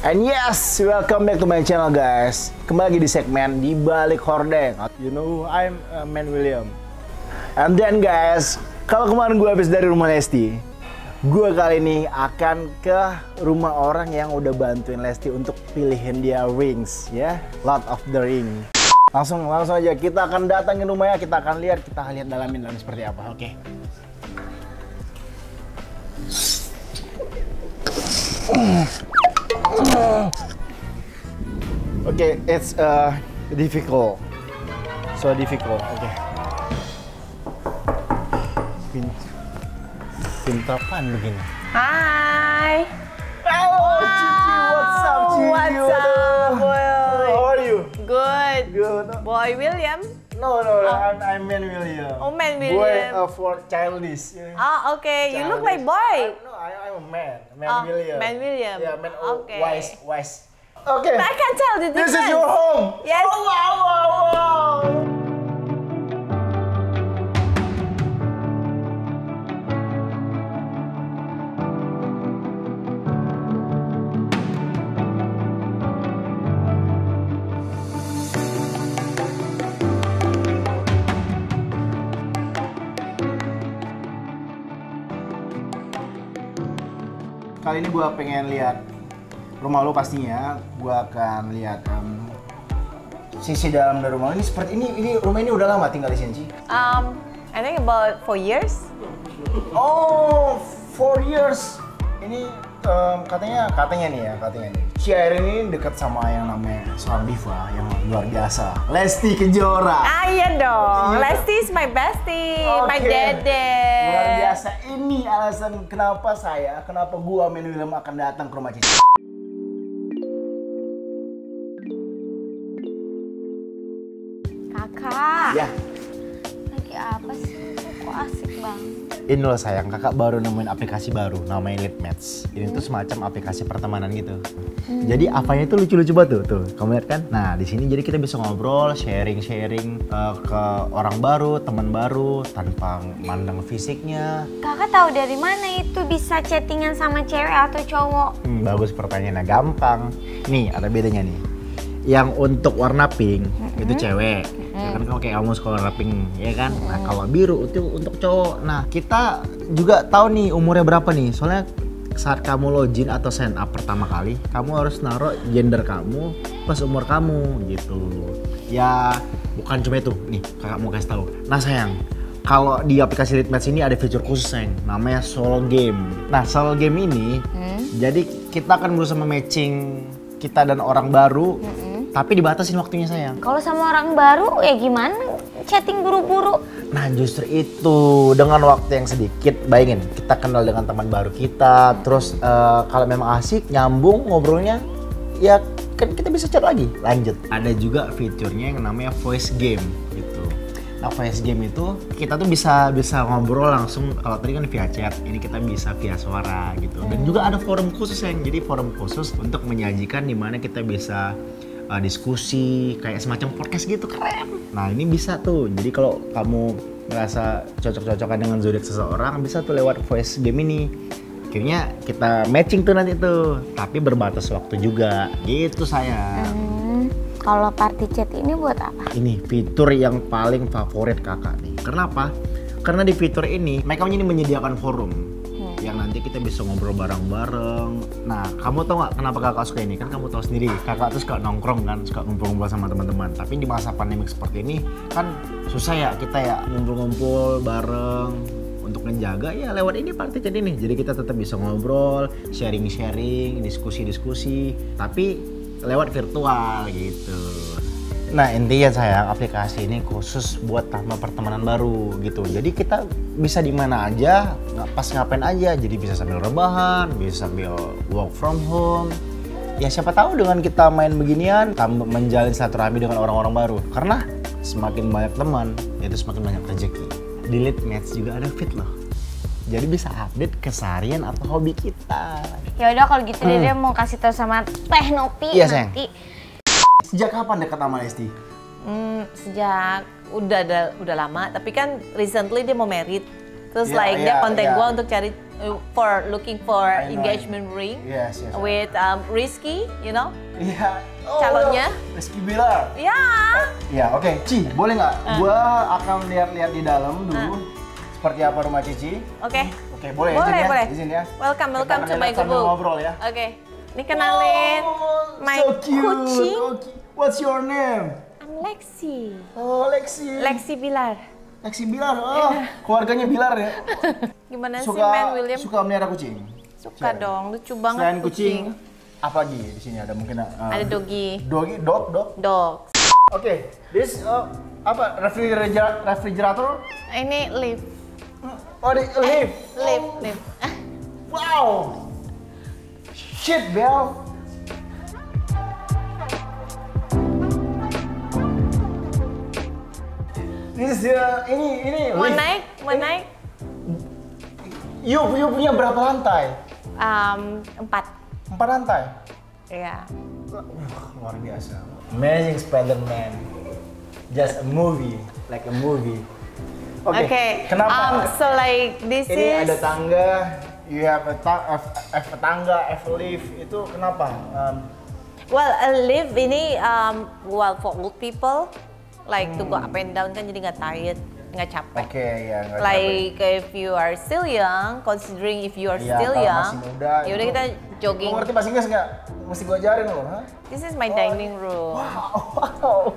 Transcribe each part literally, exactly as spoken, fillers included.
And yes, welcome back to my channel guys. Kembali lagi di segmen Di Balik Hordeng. You know, I'm uh, Man William. And then guys, kalau kemarin gue habis dari rumah Lesti, gue kali ini akan ke rumah orang yang udah bantuin Lesti untuk pilihin dia rings, ya, Lord of the Ring. Langsung, langsung aja kita akan datangin rumahnya, kita akan lihat, kita akan lihat dalamin dalam seperti apa. Oke. Oke, okay, it's uh, difficult, so difficult. Oke. Okay. Pin, pintapan begini. Hai. Halo, wow. Cici, what's up, Cici? What's up, boy? How are you? Good. Good. Boy William. No, no, no. Oh. I'm, I'm Man William. Oh, Man Boy William. uh, for childish. Yeah. Ah, okay. Childish. You look like boy. I, no, I, I'm a man. Man Oh, William. Man William. Yeah, man. Oh, Okay. wise, wise. Okay. But I can tell the difference. This is your home. Yes. Oh, wow, wow, wow. Kali ini gue pengen lihat rumah lo pastinya. Gue akan lihat um, sisi dalam dari rumah lo. Ini seperti ini. Ini rumah ini udah lama tinggal di sini, Ci? Um, I think about four years. Oh, four years. Ini um, katanya katanya nih ya katanya nih. Si Airin ini dekat sama yang namanya seorang diva yang luar biasa, Lesti Kejora. Ah, iya dong. Iya. Lesti is my bestie, Oke. my dede. Luar biasa. Ini alasan kenapa saya, kenapa gua Man William akan datang ke rumah Cici. Kakak. Ya. Lagi apa sih? Kok asik banget. Ini loh sayang, kakak baru nemuin aplikasi baru namanya Litmatch. Ini tuh semacam aplikasi pertemanan gitu. Hmm. Jadi apanya itu lucu-lucu banget tuh, tuh. Kamu lihat kan? Nah, di sini jadi kita bisa ngobrol, sharing-sharing uh, ke orang baru, teman baru tanpa mandang fisiknya. Kakak tahu dari mana itu bisa chattingan sama cewek atau cowok? Hmm, bagus pertanyaannya, gampang. Nih, ada bedanya nih. Yang untuk warna pink mm-hmm. itu cewek, mm-hmm. ya kan kalau kayak kamu suka warna pink, ya kan. Mm-hmm. Nah kalau biru itu untuk cowok. Nah kita juga tahu nih umurnya berapa nih. Soalnya saat kamu login atau sign up pertama kali, kamu harus naruh gender kamu plus umur kamu gitu. Ya bukan cuma itu. Nih kakak mau kasih tahu. Nah sayang, kalau di aplikasi Litmatch ini ada fitur khusus yang namanya solo game. Nah solo game ini, hmm? jadi kita akan berusaha matching kita dan orang baru. Hmm. Tapi dibatasin waktunya sayang. Kalau sama orang baru ya gimana? Chatting buru-buru. Nah justru itu, dengan waktu yang sedikit, bayangin kita kenal dengan teman baru kita, terus uh, kalau memang asik, nyambung ngobrolnya, ya kan kita bisa chat lagi, lanjut. Ada juga fiturnya yang namanya voice game gitu. Nah voice game itu kita tuh bisa bisa ngobrol langsung. Kalau tadi kan via chat, ini kita bisa via suara gitu. Dan juga ada forum khusus yang jadi forum khusus untuk menyajikan di mana kita bisa Uh, diskusi kayak semacam podcast gitu, keren. Nah ini bisa tuh, jadi kalau kamu ngerasa cocok-cocokan dengan zodiak seseorang bisa tuh lewat voice game ini. Akhirnya kita matching tuh nanti tuh, tapi berbatas waktu juga gitu sayang. Hmm, kalau party chat ini buat apa? Ini fitur yang paling favorit kakak nih. Kenapa? Karena di fitur ini mereka ini menyediakan forum yang nanti kita bisa ngobrol bareng-bareng. Nah, kamu tahu nggak kenapa kakak suka ini? Kan kamu tahu sendiri, kakak tuh suka nongkrong kan, suka ngumpul-ngumpul sama teman-teman. Tapi di masa pandemik seperti ini kan susah ya kita ya ngumpul-ngumpul bareng. Untuk menjaga ya lewat ini party chat ini. Jadi kita tetap bisa ngobrol, sharing-sharing, diskusi-diskusi, tapi lewat virtual gitu. Nah intinya sayang, aplikasi ini khusus buat tambah pertemanan baru gitu. Jadi kita bisa di mana aja, pas ngapain aja. Jadi bisa sambil rebahan, bisa sambil work from home. Ya siapa tahu dengan kita main beginian, tambah menjalin silaturahmi dengan orang-orang baru. Karena semakin banyak teman, itu semakin banyak rezeki. Di Litmatch juga ada fit loh. Jadi bisa update keseharian atau hobi kita. Ya udah kalau gitu hmm. deh mau kasih tahu sama Teh Nopi iya, nanti. sayang. Sejak kapan dekat sama Lesti? Hmm, sejak udah ada, udah lama, tapi kan recently dia mau married. Terus yeah, like yeah, dia kontak yeah. gue untuk cari uh, for looking for I know, engagement ring Yes, yes. with um, Rizky, you know? Iya. Oh, Calonnya? Rizky Bilar. Ya. Ya, oke. Ci, boleh nggak? Ah. Gua akan lihat-lihat di dalam dulu seperti apa rumah Cici. Oke. Oke, boleh, Boleh, izin ya? boleh. Izin ya. Welcome, Kita welcome akan to my lihat sambil gubuk. ngobrol ya. Oke. Ini kenalin Oh, my so cute. kucing. Oh, cu- What's your name? I'm Lexi. Oh, Lexi. Lexi Bilar. Lexi Bilar. Oh, keluarganya Bilar ya. Gimana sih, Suka Man William? suka melihara kucing. Suka Siapa? dong, lucu banget Selain kucing, apa lagi di sini ada mungkin uh, Ada doggy. Doggy, dog, dog. Dog. Oke, this uh, apa refrigerator refrigerator? Ini lift. Oh, di lift. Lift, lift. Wow. Shit, Bel. This is uh, ini ini Mau lift. naik? Mau naik? You, you punya berapa lantai? Um, empat. Empat lantai. Ya. Wah, luar biasa. Amazing Spider-Man. Just a movie, like a movie. Oke. Okay. Kenapa? Um, so like this Ini is. ada tangga, you have a, ta a, a, a tangga, a lift. Itu kenapa? Um, Well, a lift ini um, well for old people, like to go up and down kan jadi nggak tired, nggak capek. Oke, ya. nggak Like if you are still young, considering if you are Iya, still kalau young, masih muda, ya udah itu- kita capek. jogging. Kamu ngerti bahasa Inggris nggak? Mesti gua ajarin loh, ha? This is my dining room. Wow.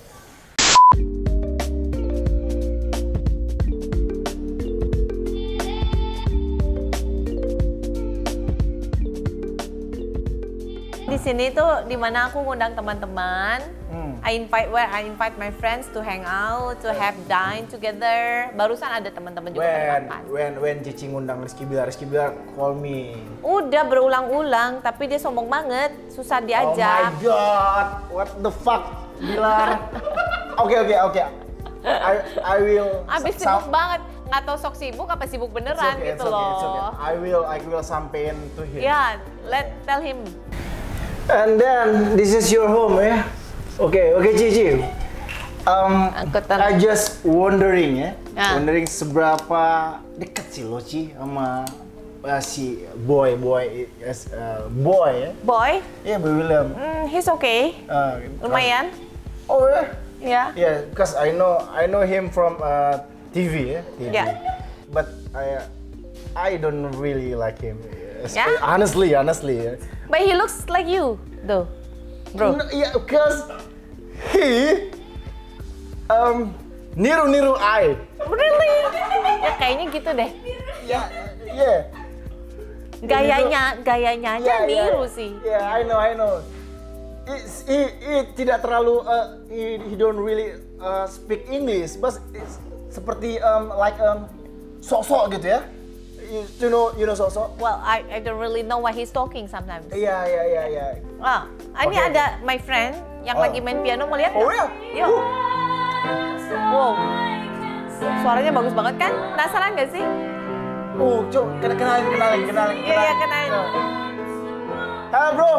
Di sini tuh dimana aku ngundang teman-teman. Hmm. I invite where I invite my friends to hang out, to have dine together. Barusan ada teman-teman juga pada When, makan. when, when Cici ngundang Rizky Bilar, Rizky Bilar call me. Udah berulang-ulang, tapi dia sombong banget, susah Oh my diajak. god, what the fuck, Bilar. Oke oke oke, I I will. Abis sam- sibuk banget, nggak tahu sok sibuk apa sibuk It's beneran okay, gitu it's okay, loh. it's okay. I will I will sampein to him. Ya, let tell him. And then this is your home ya. Oke oke Cici. Um, Angkutan. I just wondering ya, Ah. wondering seberapa dekat sih lo Ci sama uh, si boy boy yes, uh, boy ya? Boy, Iya Boy William. hmm, he's okay, Uh, lumayan. Oh ya. Ya. Yeah, because I know I know him from uh, T V ya. T V. Yeah. But I I don't really like him. Yeah? Honestly, honestly. ya. But he looks like you, though, bro. No, yeah, because he um niru-niru I. Really? Ya kayaknya gitu deh. Yeah, yeah. Gayanya, gayanya aja Yeah, yeah. niru sih. Yeah, I know, I know. It's, he, he tidak terlalu uh, he, he don't really uh, speak English, but it's seperti um, like um, sok-sok gitu ya. You, you know, you know sok-sok. Well, I I don't really know why he's talking sometimes. Iya, iya, iya, iya. Ah, ini Okay. ada my friend yang Oh. lagi main piano, mau lihat Oh nggak? ya? Yuk. Wow. Suaranya bagus banget kan? Penasaran nggak sih? Oh, coba kenalin, kenalin, kenalin, kenalin. Iya, iya, kenalin. Halo, bro.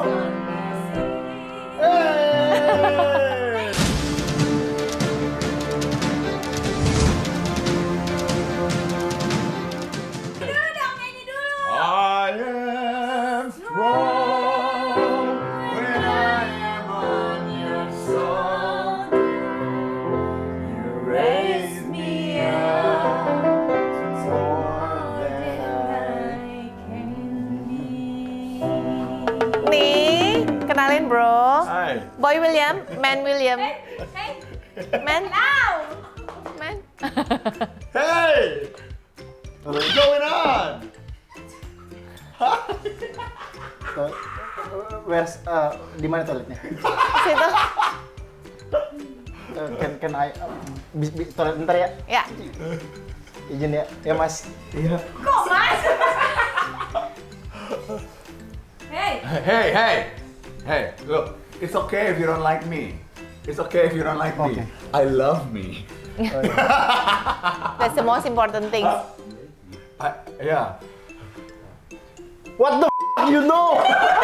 Hey. I am strong when I am on your side. You raise me up more than Nih, kenalin bro. Hi. Boy William, Man William. Man. Man. Hey! What's going on? Where's uh, di mana toiletnya? Situ. Uh, can can I uh, bis, bis, toilet bentar ya? Ya. Izin ya, ya Mas. Iya. Kok mas? Hey, hey, hey, look, it's okay if you don't like me. It's okay if you don't like Okay. me. I love me. That's the most important thing. I, yeah. What the f you know?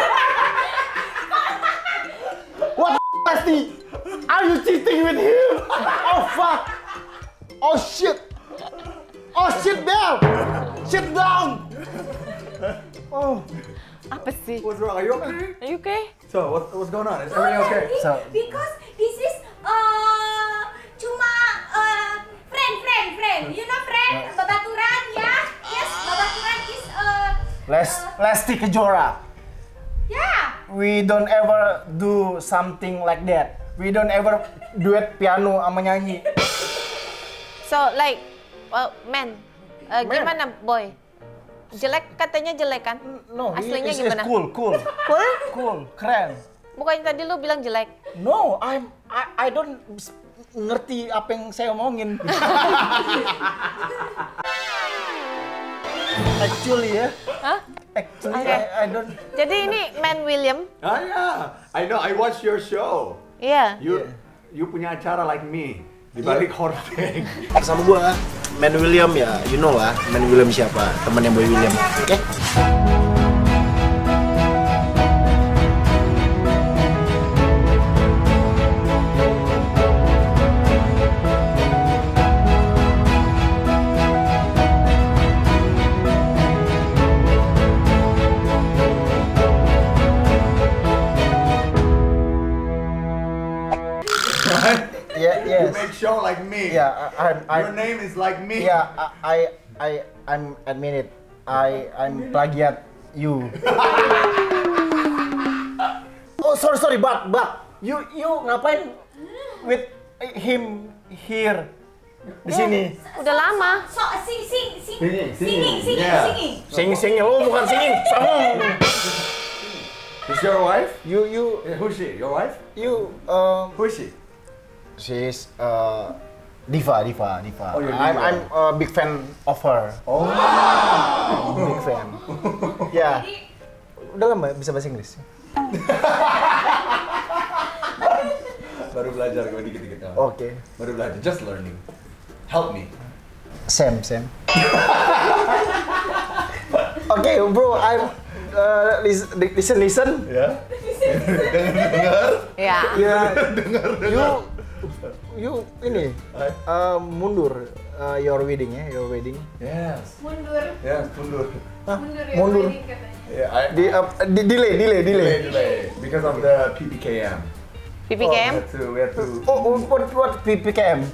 What the f Lesti? Are you cheating with him? Oh fuck! Oh shit! Oh shit, Bel! Sit down! Oh. Apa sih? What's wrong? Are you okay? Are you okay? So, what, what's going on? Is everything okay? So, Because this is uh, cuma uh, friend, friend, friend. You know friend, babaturan ya? Yes, babaturan is uh, Les Lesti Kejora. yeah. We don't ever do something like that. We don't ever duet piano sama nyanyi. So like, well, man, uh, Man. gimana boy? Jelek katanya jelek kan? No, Aslinya it's, gimana? It's cool, cool, Cool? cool, keren. Bukannya tadi lu bilang jelek? No, I'm I, I don't s- ngerti apa yang saya omongin. Actually ya, Hah? actually Okay. I, I don't. Jadi ini Man William? Ah, yeah. I know. I watched your show. Iya. You, you punya acara like me di balik horror thing. Sama gua, Man William ya, you know lah, Man William siapa? Temannya Boy William. Oke? Okay? Yeah, You yes. make show like me. Yeah, I, I, Your name is like me. Yeah, I, I, I'm admit it. I, I'm plagiat you. Oh, sorry, sorry, but, but, you, you ngapain with him here di sini? Udah lama. So sing, sing, sing, Singing, singing, singing, singing, yeah. singing. Sing, sing, lo bukan singing, song. Is your wife? You, you, Yeah, who's she? Your wife? you, um, Who is she? she's uh, diva, diva, diva. Oh, you're I'm, diva. I'm a big fan of her. Oh. Big fan. Ya. Udah lama bisa bahasa Inggris. Baru belajar gue dikit-dikit. Oke. Baru belajar. Just learning. Help me. Sam, Sam. Oke, bro, I'm uh, lis- listen, listen. Ya. Dengar. Ya. Ya, you, you ini uh, mundur uh, your wedding ya, your wedding. Yes. Mundur, Yes, mundur. mundur ya Mundur. wedding katanya. Yeah, I, Di, uh, di delay, delay, delay. delay, delay. Because of the P P K M. P P K M? We had to, we had to. Oh, what, what P P K M?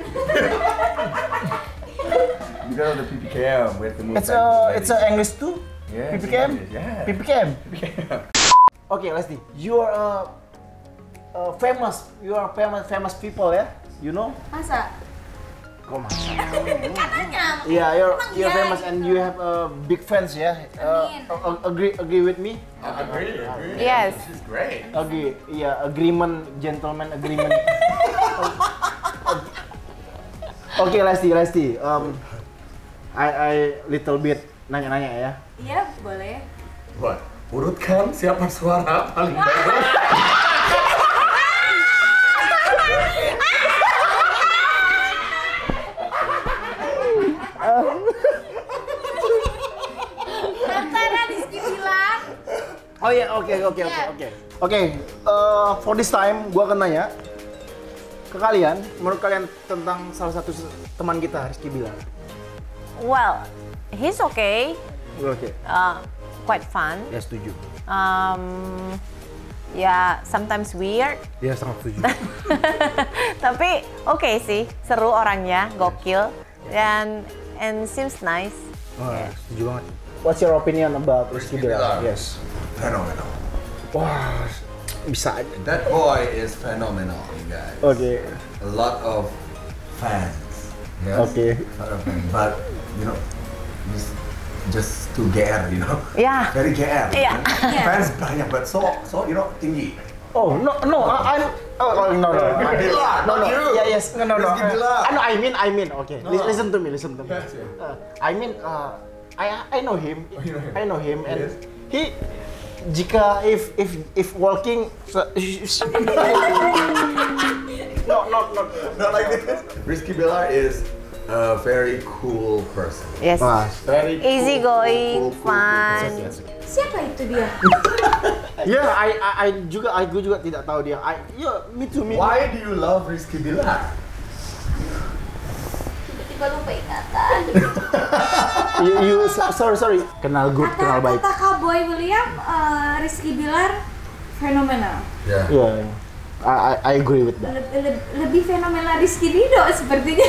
Because of the P P K M, we had to move It's back a, to it's a wedding. English too. Yes, P P K M. Yeah. P P K M. P P K M. Okay, Lesti, you are a, a famous, you are famous, famous people ya, you know? Masa? Kok masa? Katanya. Yeah, you're Emang you're iya famous gitu. and you have uh, big fans ya. Uh, Amin. a- a- agree agree with me? I agree, agree. Yes. This is great. Agree. Iya, agreement, gentleman agreement. Oke, Lesti, Lesti. Um, I I little bit nanya-nanya ya. Iya, boleh. What? Urutkan siapa suara paling bagus. Antara Rizky bilang. Oh iya, oke oke oke Yeah. oke. Oke, uh, for this time gua akan nanya ke kalian, menurut kalian tentang salah satu s- teman kita, Rizky Bilar. Well, he's okay. Oke. Uh, quite fun. Ya setuju. Um, ya sometimes weird. Ya sangat setuju. Tapi oke sih, seru orangnya, gokil. Dan and seems nice. Oh, setuju banget. What's your opinion about Rizky Bilar? Bilar. Yes. Phenomenal. Wah, bisa aja. That boy is phenomenal, you guys. Oke. A lot of fans. Yes? Oke. A lot of fans. But, you know, just, just too G R, you know? Ya. Very G R. Iya. Fans banyak, but so, so, you know, tinggi. Oh no no I, I'm oh, oh no no Rizky Bilar, no no not you. yeah yes no no no Rizky Bilar. I know I mean I mean okay No. listen to me listen to me Yes, yes. Uh, I mean uh, I I know him Oh, you know him. I know him and Yes. he jika if if if walking so- no not not Not like this. Rizky Bilar is a very cool person. Yes. Wah, Very cool, Easy going, cool, cool, cool, fun. cool. Siapa itu dia? ya I, I I juga I gue juga tidak tahu dia I yeah me too me Why do you love Rizky Bilar? Tiba-tiba lupa ingatan. you, you sorry sorry. Kenal good, Kata, kenal baik. kata Kak Boy William, uh, Rizky Bilar fenomenal. Yeah. Iya. Yeah. I, I I agree with that. Le- le- lebih fenomenal Rizky Ridho sepertinya.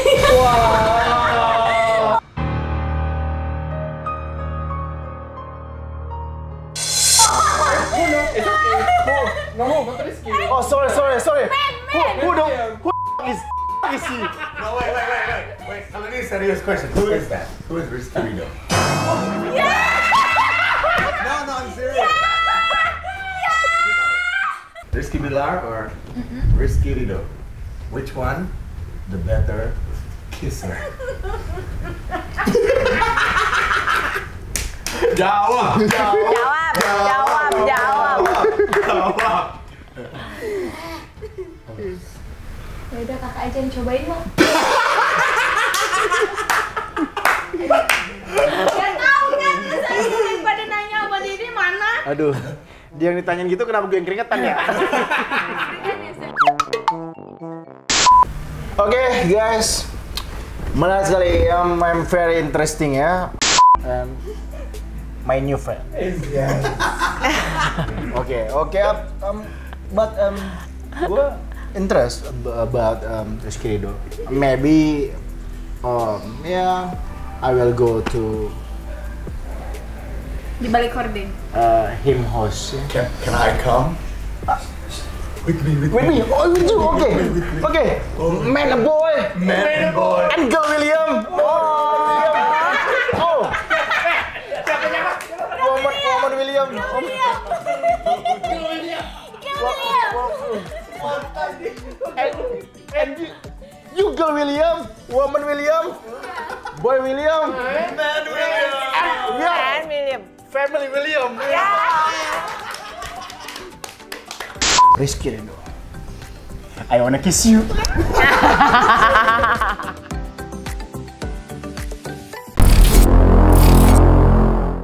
Oh sorry sorry sorry. Who who the who is is he? No, wait, wait, wait, wait. Wait, kalau ini serious question. Who is that? Who is Rizky Ridho? No, no, I'm serious. Rizky Bilar or Rizky Ridho? Which one? The better kisser. Jawab. Jawab, jawab, jawab. Jawab. Ya udah kakak aja yang cobain mau. Ya tahu kan, saya daripada nanya sama Didi mana? Aduh, dia yang ditanyain gitu kenapa gue yang keringetan ya? Oke okay, guys, menarik sekali. Um, I'm very interesting ya. Um, my new friend. Oke oke, um, but um, gue interest about um, Rizky Ridho. Maybe, um, yeah, I will go to Di balik hording. uh, him host. Can, can I come? With me, with, With me, oh with you, okay, okay. Man a boy, Man boy. and girl William. Oh, oh. Woman, woman William. And, and you, you girl William, woman William, boy William, Man William. and yeah, And William. family William. Rizky Ridho, I wanna kiss you.